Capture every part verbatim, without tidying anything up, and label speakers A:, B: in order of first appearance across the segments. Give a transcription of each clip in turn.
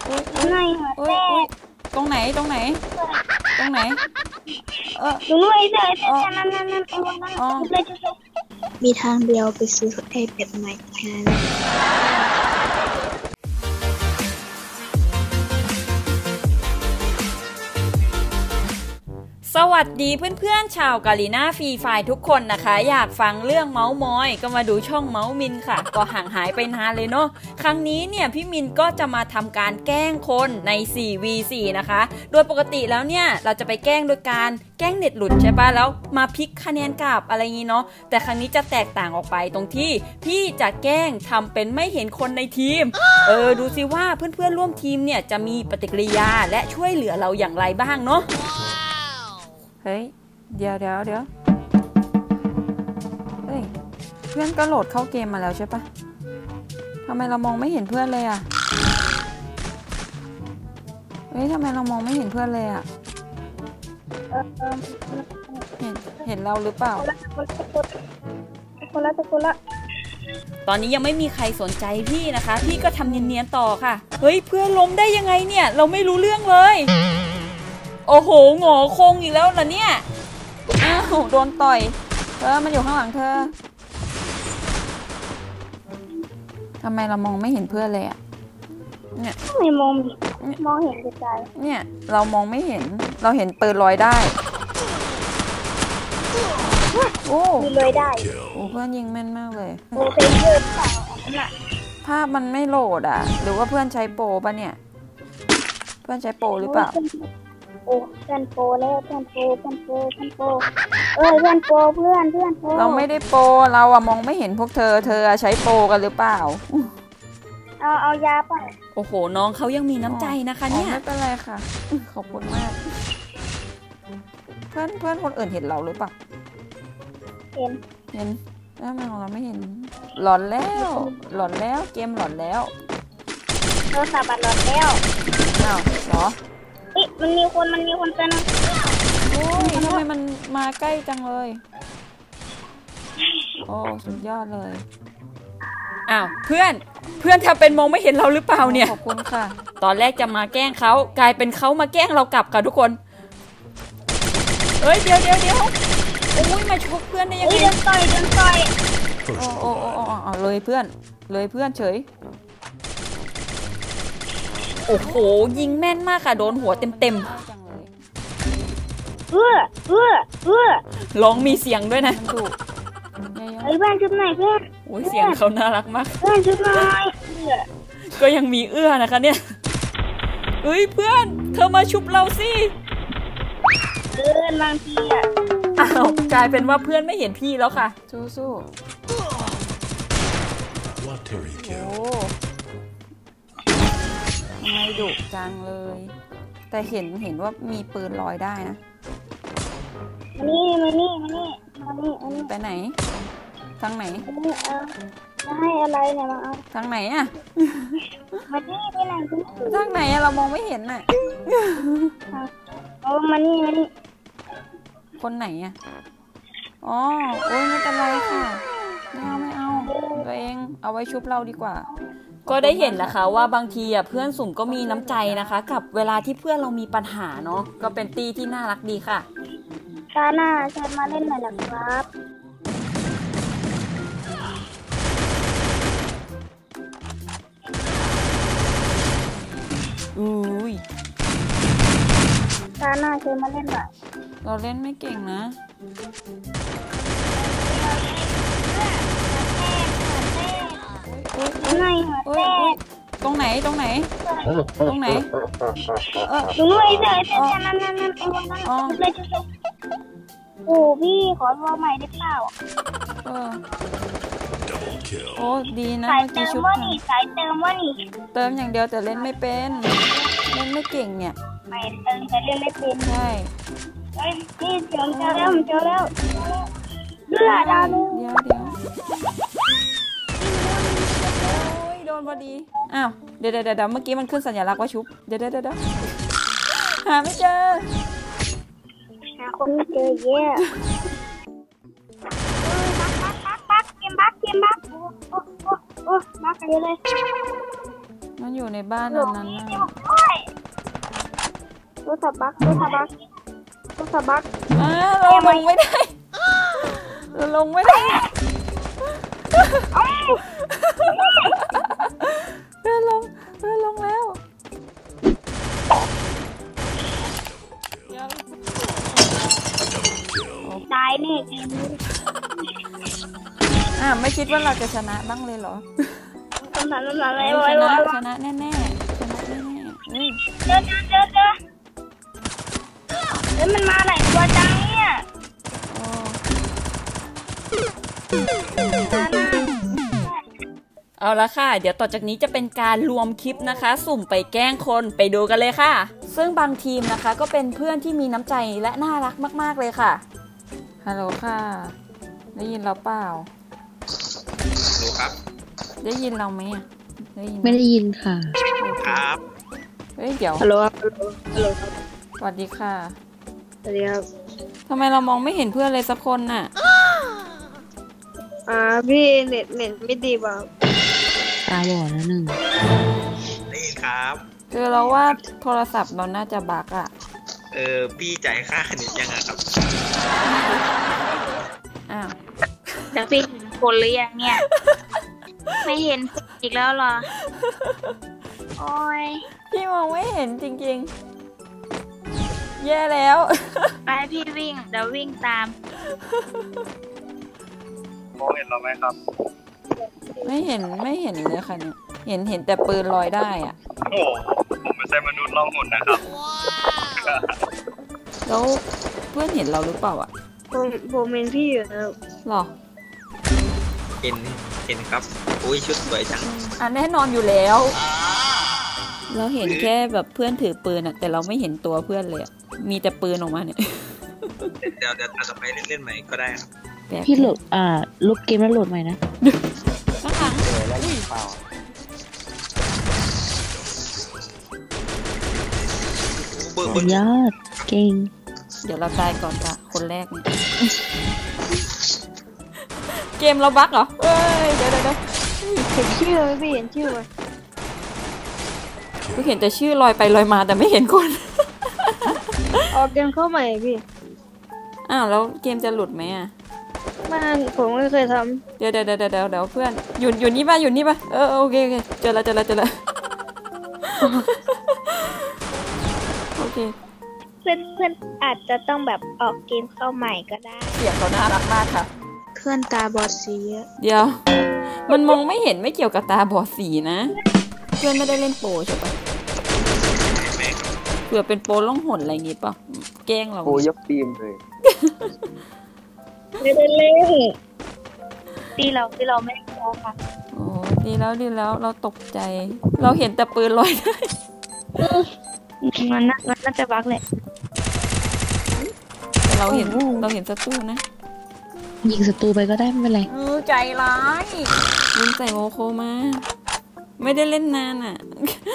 A: อุ้ยอุ้ยอุ้ยอุ้ยตรงไหนตรงไหนตรงไหนเออ
B: ตรงนู้นไอ้เจ้าไอ้เจ้านั่นนั่นนั่นไอ้วันนั้นมีทางเดียวไปซื้อไอ้เป็ดใหม่แค่นั้น
A: สวัสดีเพื่อนๆชาวกาลีน่าฟรีไฟทุกคนนะคะอยากฟังเรื่องเมาส์มอยก็มาดูช่องเมาส์มินค่ะก็ห่างหายไปนานเลยเนาะครั้งนี้เนี่ยพี่มินก็จะมาทำการแกล้งคนใน โฟร์ วี โฟร์ นะคะโดยปกติแล้วเนี่ยเราจะไปแกล้งโดยการแกล้งเน็ตหลุดใช่ปะแล้วมาพลิกคะแนนกลับอะไรอย่างงี้เนาะแต่ครั้งนี้จะแตกต่างออกไปตรงที่พี่จะแกล้งทำเป็นไม่เห็นคนในทีมเออดูสิว่าเพื่อนๆร่วมทีมเนี่ยจะมีปฏิกิริยาและช่วยเหลือเราอย่างไรบ้างเนาะเฮ้ยเดี๋ยวเดี๋ยวเดี๋ยวเฮ้ยเพื่อนก็โหลดเข้าเกมมาแล้วใช่ปะทำไมเรามองไม่เห็นเพื่อนเลยอ่ะเฮ้ยทำไมเรามองไม่เห็นเพื่อนเลยอ่ะเห็นเห็นเราหรือเปล่า
B: คนละคนละ
A: ตอนนี้ยังไม่มีใครสนใจพี่นะคะพี่ก็ทำเนียนๆต่อค่ะเฮ้ยเพื่อนล้มได้ยังไงเนี่ยเราไม่รู้เรื่องเลยโอ้โหหงอคงอีกแล้วล่ะเนี่ยอ้าวโดนต่อยเธอมันอยู่ข้างหลังเธอทำไมเรามองไม่เห็นเพื่อนเลยอะเนี่ย
B: ไม่มองมองเห็นไกล
A: เนี่ยเรามองไม่เห็นเราเห็นปืนลอยได้โอ้
B: มีลอยได้
A: โอ้เพื่อนยิงแม่นมากเลย
B: โอ้เป็นเยอะเปล่า
A: ภาพมันไม่โหลดอ่ะหรือว่าเพื่อนใช้โปรป่ะเนี่ยเพื่อนใช้โปรหรือเปล่า
B: โอ้เพื่อนโปรแล้วเพื่อนโปรเพื่อนโปรเพื่อนโปรเออเพื่อนโปรเพื่อนเพื่อนโปร
A: เราไม่ได้โปรเราอะมองไม่เห็นพวกเธอเธอใช้โปรกันหรือเปล่า
B: เอาเอายาป่ะ
A: โอ้โหน้องเขายังมีน้ำใจนะคะเนี่ยไม่เป็นไรค่ะขอบคุณมากเพื่อนเพื่อนคนอื่นเห็นเราหรือเปล่า
B: เห็น
A: เห็นแล้วทำไมของเราไม่เห็นหลอนแล้วหลอนแล้วเกมหลอนแล้ว
B: โทรศัพท์หลอนแล้ว
A: อ้าวเหรอ
B: เอ๊ะมันมีคนมันมีคนเจอนะ
A: โอ้ยทำไมมันมาใกล้จังเลยโอ้สุดยอดเลยอ้าวเพื่อนเพื่อนทำเป็นมองไม่เห็นเราหรือเปล่าเนี่ยขอบคุณค่ะตอนแรกจะมาแกล้งเขากลายเป็นเขามาแกล้งเรากลับค่ะทุกคนเฮ้ยเดี๋ยวเดี๋ยวเดี๋ยวโอ้ยมาชกเพื่อนได้ยังไง
B: เดินต่อยเดินต่อย
A: โอ้โอ้โอ้โอ้เลยเพื่อนเลยเพื่อนเฉยโอ้โหยิงแม่นมากค่ะโดนหัวเต็มเต็ม
B: เออเออเออ
A: ร้องมีเสียงด้วยนะดู
B: ไอ้เพื่อนชุบหน่อยเพื่อน
A: โอ้ยเสียงเขาน่ารักมาก
B: เพื่อนชุบหน่อย
A: ก็ยังมีเอื้อนะคะเนี่ยเฮ้ยเพื่อนเธอมาชุบเราสิ
B: เพื่อนบางทีอ่ะ
A: อ้าวกลายเป็นว่าเพื่อนไม่เห็นพี่แล้วค่ะสู้ๆโอ้ทำไมดุจังเลยแต่เห็นเห็นว่ามีปืนลอยได้นะ
B: มานี่มานี่มานี่มานี่อันนี้
A: ไปไหนทางไหน
B: อันนี้เอาจะให้อะไรเนี่ยมาเอา
A: ทางไหนอะ
B: มานี่ไปไหน
A: ทางไหนอะเรามองไม่เห็นน่ะ
B: เอามานี่มานี่
A: คนไหนอะอ๋อโอ้ยไม่เป็นไรค่ะไม่เอาไม่เอาตัวเองเอาไว้ชุบเราดีกว่าก็ได้เห็นนะคะว่าบางทีอ่ะเพื่อนสุ่มก็มีน้ำใจนะคะกับเวลาที่เพื่อนเรามีปัญหาเนาะก็เป็นตีที่น่ารักดีค่ะ
B: ตาหน้าเชิญมาเล่นหน่อยนะครับ
A: อุ้ย
B: ตาหน้าเชิญมาเล่นหน่อย
A: เราเล่นไม่เก่งนะตรงไหนตรงไหนตรงไหน
B: เออตรงนู้นไอ้เจ้าไอ้เจ้านั่นนั่นนั่นไอ้วันนั้นเลยจะส่งโอ้พี่ขอรอใหม่ได้เปล่า
A: เออโอ้ดีนะ
B: สายเติมว่านี่สายเติมว่านี่
A: เติมอย่างเดียวแต่เล่นไม่เป็นเล่นไม่เก่งเนี่ย
B: ไม่เติมแต่เล่นไม่เป็น
A: ใช่
B: เฮ้ยนี่เจอแล้วเจอแล้วเลือดอ่ะลูก
A: เดี๋ยวเดี๋ยวโดนพอดีอ้าวเดี๋ยวเดี๋ยวเดี๋ยวเมื่อกี้มันขึ้นสัญลักษณ์ว่าชุบเดี๋ยวเดี๋ยวเดี๋ยวหาไม่เจอ
B: หาคนไม่เจอเย่บักบักบักบักเกมบักเกมบักโอ้โอ้โอ้บักอะไรเลย
A: ไหนมันอยู่ในบ้านนั้นนั้นนะ
B: รถสับบักรถสับบักรถสับบัก
A: อ่าเราลงไม่ได้เราลงไม่ได้เพื่อนลงเพื่อนลงแล้ว
B: ตายนี่
A: อ่ะไม่คิดว่าเราจะชนะบ้างเลยเหรอ
B: สงสารสงสารอะไร
A: ช
B: วะ
A: นะ
B: วะ
A: ชนะแน่แน่ชนะแน่แน่เฮ้ย
B: เจอเจอเจอเจอแล้วมันมาไหนตัวจังเนี่ย
A: โอ้เอาละค่ะเดี๋ยวต่อจากนี้จะเป็นการรวมคลิปนะคะ สุ่มไปแกล้งคนไปดูกันเลยค่ะ ซึ่งบางทีมนะคะก็เป็นเพื่อนที่มีน้ำใจและน่ารักมากๆเลยค่ะฮัลโหลค่ะได้ยินเราเปล่า
C: รู้ครับ
A: ได้ยินเราไหมอ่ะได้ยิน
D: ไม่ได้ยินค่ะ
C: ครับ
A: เฮ้ยเดี๋ยว
B: ฮัลโหลฮัลโหลฮัลโหลครับ
A: สวัสดีค่ะ
B: สวัสดีครับ
A: ทำไมเรามองไม่เห็นเพื่อนเลยสักคนน่ะ
B: อ่าพี่เน็ตเน็ตไม่ดีป่ะ
D: ตาบอดแล้วหนึ่ง
C: ได้ยินครับ
A: คือเราว่าโทรศัพท์เราน่าจะบั๊กอ่ะ
C: เออพี่จ่ายค่าเน็ตยังอะครับ
A: อ้าว
B: แต่พี่คนหรือยังเนี่ย ไม่เห็นอีกแล้วเหรอ โอ้ย
A: พี่มองไม่เห็นจริงๆ แย่แล้ว
B: ไปพี่วิ่งเดี๋ยววิ่งตาม
C: มองเห็นเราไหมครับ
A: ไม่เห็นไม่เห็นเลยค่ะเนี่ยเห็นเห็นแต่ปืนลอยได้อ่ะ
C: โอ้ผมไม่ใช่มนุษย์ล่องหนนะครับ
A: แล้วเพื่อนเห็นเราหรือเปล่าอ่ะ
B: ผมผมเป็นพี่อยู่นะ
A: หรอ
C: เห็นเห็นครับอุ้ยชุดสวยจัง
A: อ่ะแน่นอนอยู่แล้ว เราเห็นแค่แบบเพื่อนถือปืนอ่ะแต่เราไม่เห็นตัวเพื่อนเลยอ่ะมีแต่ปืนออกมาเนี่ย
C: เดี๋ยวเดี๋ยวต่อไปเล่นเล่นใหม่ก็ได้ครับ
A: แบบ
D: พี่โหลดอ่าลบเกมแล้วโหลดใหม่นะ
A: ข้างหลังอุ้ย
C: เบอร์
D: สุดยอดเก่ง
A: เดี๋ยวเราตายก่อนจ้ะคนแรกเนี่ย เกมเราบั๊กเหรอเอ้ยเดี๋ยวเดี๋ยวเดี๋ยว
B: เห็นชื่อไหมพี่เห็นชื่อไหม
A: กูเห็นแต่ชื่อลอยไปลอยมาแต่ไม่เห็นคน
B: ออกเกมเข้าใหม่พี่
A: อ้าวแล้วเกมจะหลุดไหมอ่ะ
B: บ้านผมไม่เคยท
A: เดี๋ยวเดี๋ยวเดี๋ยวเดี๋ยวเดี๋ยวเพื่อนอยู่อยู่นี่ป่ะอยู่นี่ป่ะเออโอเคโอเคเจอแล้วเจอแล้วเจอแล้ว โอเค
B: ำเพื่อนเพื่อนอาจจะต้องแบบออกเกมเข้าใหม่ก็ได้
A: เสียงเขาน่ารักมากค่ะ
B: เพื่อนตาบอดสี
A: เดี๋ยว มันมองไม่เห็นไม่เกี่ยวกับตาบอดสีนะ เพื่อนไม่ได้เล่นโปรใช่ปะเผื่อเป็นโปรล่องหนอะไรอย่างงี้ป่ะแกล้งเรา
E: โอ้ยกทีมเลย
B: ไม่ได้เล่นตีเราตีเราไม่ได้พอค่ะ
A: โอ้ดีแล้วดีแล้วเราตกใจ เราเห็นแต่ปืนลอยได้
B: มันน่ามันน่าจะบักแหละ
A: แต่เราเห็นเราเห็นศัตรูนะ
D: ยิงศัตรูไปก็ได้ไม่เป็นไร
A: เออใจร้ายยิงใส่โมโคมา ไม่ได้เล่นนานอ่ะ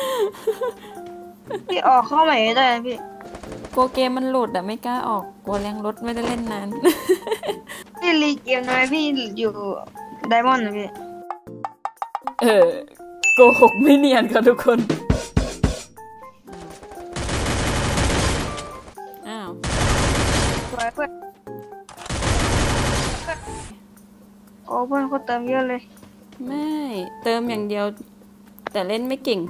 B: พี่ออกเข้าใหม่ได้พี่
A: กลัวเกมมันหลุดอ่ะไม่กล้าออกกลัวแรงรถไม่ได้เล่นนาน
B: พี่รีเกมทำไมพี่อยู่ไดมอนด์นะพี่
A: เออโกหกไม่เนียนค่ะทุกคนอ้าว
B: สวยเพื่อนโอ้เพื่อนเขาเติมเยอะเลย
A: ไม่เติมอย่างเดียว แต่เล่นไม่เก่ง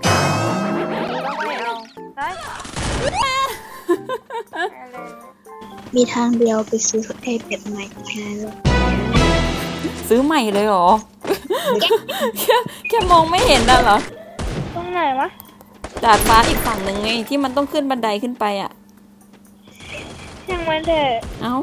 B: มีทางเดียวไปซื้อไอเป็ดใหม่แทน
A: ซื้อใหม่เลยเหรอ แค่แค่มองไม่เห็นน่ะเหรอ
B: ตรงไหนวะ
A: ดาดฟ้าอีกฝั่งหนึ่งไงที่มันต้องขึ้นบันไดขึ้นไปอ่ะ
B: ช่างมันเถอะ
A: เอ้า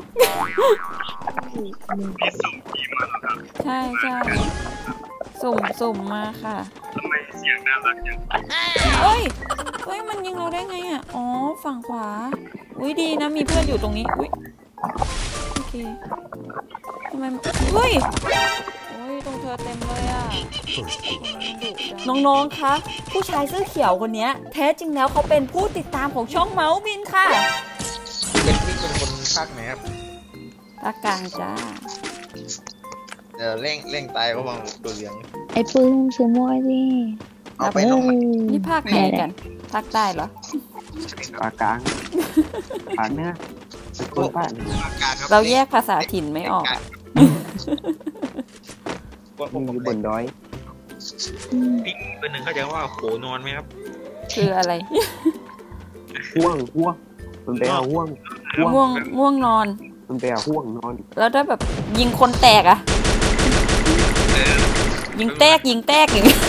A: ใช่ใช่สุ่มสุ่มมาค่ะ
C: ทำไมเสียงน่ารักจัง
A: เอ้ยเอ้ยมันยิงเราได้ไงอ่ะอ๋อฝั่งขวาอุ้ยดีนะมีเพื่อนอยู่ตรงนี้อุ้ยโอเคทำไมเฮ้ยโอ้ยตรงเธอเต็มเลยอ่ะน้องๆคะผู้ชายเสื้อเขียวคนนี้แท้จริงแล้วเขาเป็นผู้ติดตามของช่องเมาส์บินค่ะ
C: เป็นพี่เป็นคนภาคไหนครับ
A: ภาคกลางจ้า
C: เดี๋ยวเร่งเร่งตายก็มองตัวเหลือง
D: ไอ้ปืนซื้อมวยดิ
C: เอาไปลงมา
A: นี่ภาคไหนกันภาคใต้เหรอ
E: ภาคกลางภาคเหนือคนภาค
C: อากาศครับ
A: เราแยกภาษาถิ่นไม่ออกอะ
E: มึงอยู่บนดอย
C: พี่เป็นหนึ่งเข้าใจว่าโขนอนไหมครับ
A: คืออะไร
E: ห่วงห่วงมันแปลว่าห่วงห่วง
A: ง่วงง่วงนอน
E: มันแปลว่าห่วงนอน
A: แล้วถ้าแบบยิงคนแตกอะยิงแตกยิงแตกอย่างเงี้ย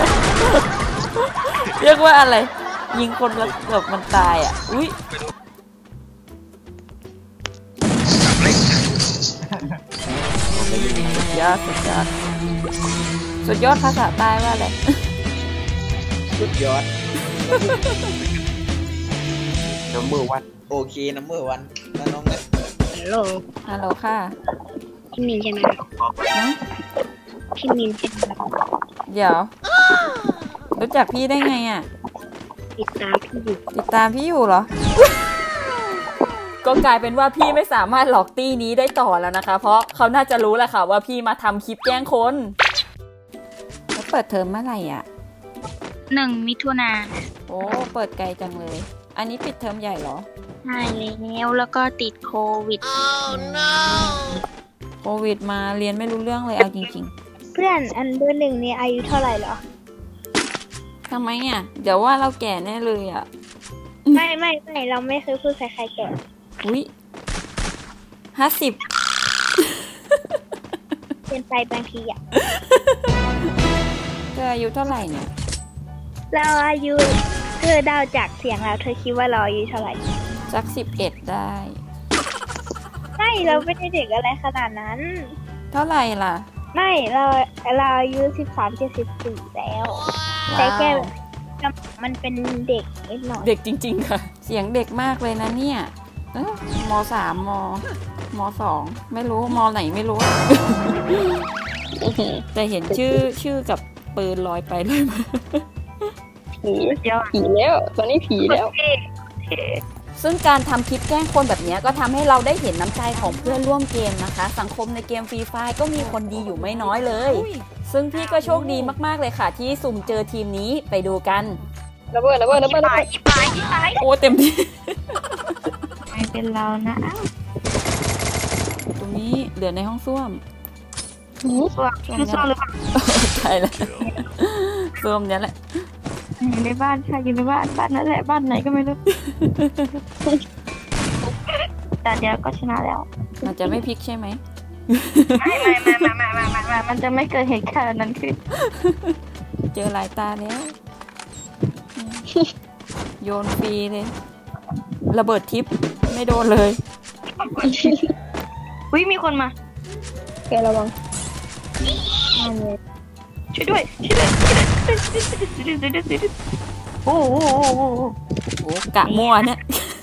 A: เรียกว่าอะไร ยิงคนแล้วแบบมันตายอะอุ้ยสุดยอดสุดยอดสุดยอดภาษาใต้ว่าอะไร
C: สุดยอด
E: น้ำมือวัด
C: โอเคนัมเบอร์วันแล้วน้องเนี่ย
B: ฮัลโหล
A: ฮัลโหลค่ะ
B: พี่มินใช่ไหม
A: ฮะ
B: พี่มินใช่ไหม
A: เดี๋ยว รู้จักพี่ได้ไงอ่ะ
B: ติดตามพี่อยู่
A: ติดตามพี่อยู่เหรอ ก็กลายเป็นว่าพี่ไม่สามารถหลอกตี้นี้ได้ต่อแล้วนะคะ เพราะเขาน่าจะรู้แหละค่ะว่าพี่มาทำคลิปแกล้งคนแล้วเปิดเทอมเมื่อไหร่อ่ะ
B: หนึ่งมิถุนา
A: โอ้เปิดไกลจังเลย อันนี้ปิดเทอมใหญ่เหรอ
B: ใช่แล้วแล้วก็ติดโควิด
A: โควิดมาเรียนไม่รู้เรื่องเลยเอาจริง
B: เพื่อนอันเบอร์หนึ่งนี่อายุเท่าไหร่เหรอ
A: ๆทำไมอ่ะ เดี๋ยวว่าเราแก่แน่เลยอ่ะ
B: ไม่ไม่ไม่เราไม่เคยพูดใครใครแก่
A: อุ้ยห้าสิบ
B: เป็นไปบางทีอ่ะ
A: เธออายุเท่าไหร่เนี่ย
B: เราอายุเธอเดาจากเสียงเราเธอคิดว่าเราอายุเท่าไหร่
A: สักสิบเอ็ดได้
B: ไม่เราไม่ได้เด็กอะไรขนาดนั้น
A: เท่าไหร่ล่ะ
B: ไม่เราเราอายุสิบสามจะสิบสี่แล้วแต่แค่มันเป็นเด็กนิดหน่อย
A: เด็กจริงๆค่ะ เสียงเด็กมากเลยนะเนี่ยเอ้อมสามมมสองไม่รู้มไหนไม่รู้ แต่เห็นชื่อชื่อกับปืนลอยไปลอยมา
B: ผีเยอะ
D: ผีแล้ว ตอนนี้ผีแล้ว
A: ซึ่งการทำคลิปแกล้งคนแบบนี้ก็ทำให้เราได้เห็นน้ำใจของเพื่อนร่วมเกมนะคะ สังคมในเกมฟรีไฟร์ก็มีคนดีอยู่ไม่น้อยเลย ซึ่งพี่ก็โชคดีมากๆเลยค่ะ ที่สุ่มเจอทีมนี้ไปดูกัน
D: ระเบิดระเบิดระเบิดระเบิด
A: โอ้เต็มที่
B: ไม่เป็นเรานะ
A: ตรงนี้เหลือในห้องส้วม
B: ส่วนส่วนหรือเปล่า
A: ใช่แล้วส้วมเนี้ยแหละ
B: อยู่ในบ้านค่ะอยู่ในบ้านบ้านนั่นแหละบ้านไหนก็ไม่รู้ แต่เดี๋ยวก็ชนะแล้ว
A: มันจะไม่พลิกใช่ไหม
B: ไม่ไม่ไม่ไม่ไม่ไม่ไม่มันจะไม่เกิดเหตุการณ์นั้นขึ้น
A: เจอหลายตาแล้ว โยนฟรีเลย ระเบิดทิปไม่โดนเลย
B: อุ้ยมีคนมา
D: แกระวัง
B: ช่วยด้วยช่วยด้วยช่วยด้วยช่วยด้วยช่วยด้วยโอ้โหโอ้โห
A: โอ้กะมั่วเนี่ย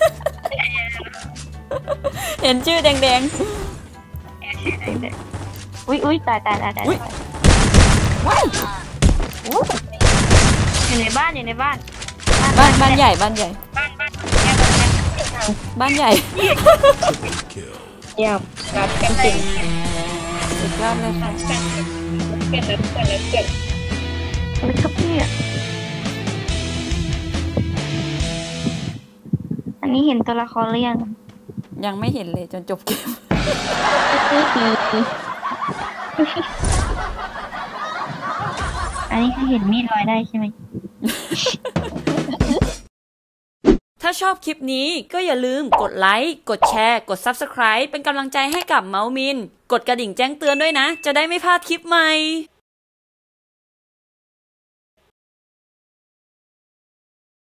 A: เห็นชื่อแดง
B: อุ้ยอุ้ยตายตายตายตาย
A: ๆ อุ้ยว้าย
B: อยู่ในบ้านอยู่ในบ้าน
A: บ้านบ้านใหญ่บ้านใหญ่
B: บ้านบ้าน
A: บ้านใหญ่
D: เยี่ยมรับกันจริง
A: สุดยอดเลยค่ะ
D: เกิดแล้วเกิดแล้วเกิด
B: อะไรครับเนี่ยอันนี้เห็นตัวละครหรือยัง
A: ยังไม่เห็นเลยจนจบเกม
B: อันนี้คือเห็นมีดลอยได้ใช่ไหม
A: ถ้าชอบคลิปนี้ก็อย่าลืมกดไลค์ กดแชร์ กด ซับสไครบ์ เป็นกำลังใจให้กับเมาส์มิน กดกระดิ่งแจ้งเตือนด้วยนะ จะได้ไม่พลาดคลิปใหม่